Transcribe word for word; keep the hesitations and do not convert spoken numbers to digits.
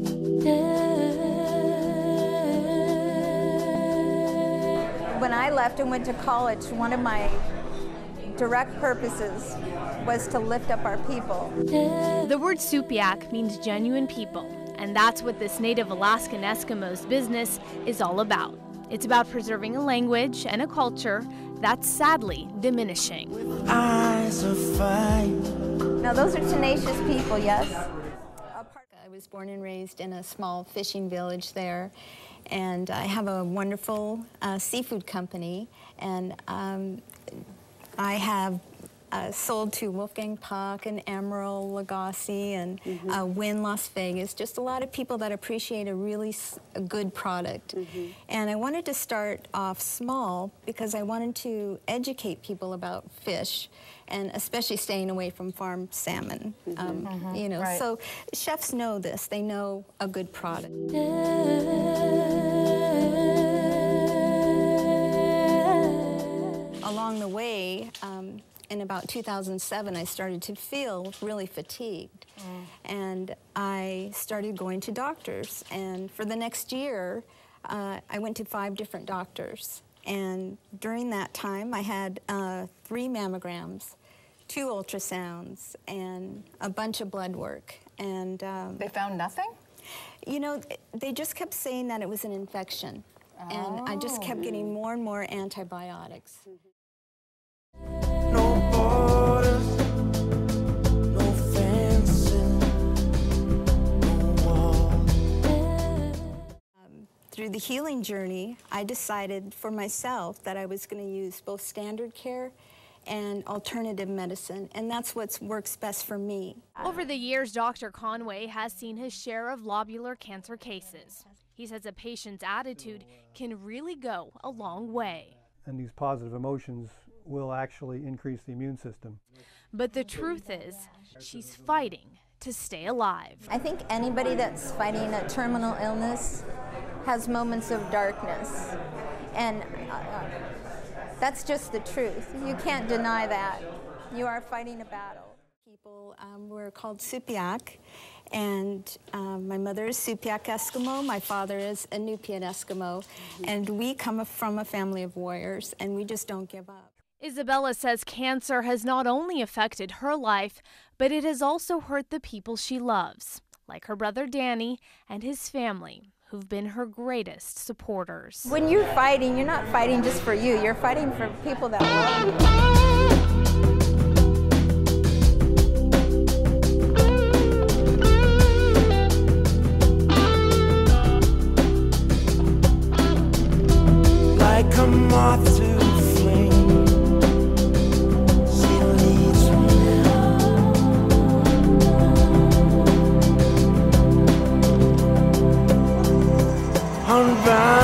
When I left and went to college, one of my direct purposes was to lift up our people. The word Sugpiaq means genuine people, and that's what this native Alaskan Eskimo's business is all about. It's about preserving a language and a culture that's sadly diminishing. Eyes of fire. Now those are tenacious people, yes? I was born and raised in a small fishing village there, and I have a wonderful uh, seafood company, and um, I have uh, sold to Wolfgang Puck and Emerald Lagasse and mm-hmm. uh, Wynn Las Vegas, just a lot of people that appreciate a really s a good product. Mm-hmm. And I wanted to start off small because I wanted to educate people about fish, and especially staying away from farm salmon. Mm-hmm. um, mm-hmm. You know, right. So chefs know this. They know a good product. Along the way, um, in about two thousand seven, I started to feel really fatigued. Mm. And I started going to doctors. And for the next year, uh, I went to five different doctors. And during that time, I had uh, three mammograms, two ultrasounds, and a bunch of blood work. And um, they found nothing? You know, they just kept saying that it was an infection. Oh. And I just kept getting more and more antibiotics. No borders, no fencing, no wall. Um, through the healing journey, I decided for myself that I was going to use both standard care and alternative medicine, and that's what works best for me. Over the years, Doctor Conway has seen his share of lobular cancer cases. He says a patient's attitude can really go a long way. And these positive emotions will actually increase the immune system. But the truth is, she's fighting to stay alive. I think anybody that's fighting a terminal illness has moments of darkness. And uh, that's just the truth. You can't deny that. You are fighting a battle. People um, were called Sugpiaq, and um, my mother is Sugpiaq Eskimo, my father is Inupiat Eskimo, mm-hmm. and we come from a family of warriors, and we just don't give up. Isabella says cancer has not only affected her life, but it has also hurt the people she loves, like her brother Danny and his family, who've been her greatest supporters. When you're fighting, you're not fighting just for you, you're fighting for people that love you. Like a moth to flame, she leads me now. Unbound.